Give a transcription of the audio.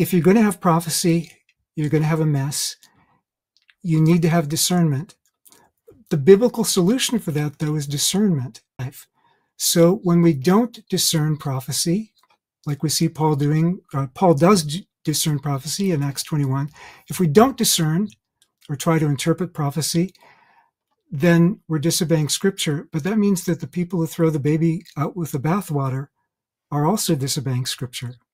if you're going to have prophecy, you're going to have a mess. You need to have discernment. The biblical solution for that, though, is discernment. So when we don't discern prophecy, like we see Paul doing, Paul does discern prophecy in Acts 21. If we don't discern or try to interpret prophecy, then we're disobeying Scripture. But that means that the people who throw the baby out with the bathwater are also disobeying Scripture.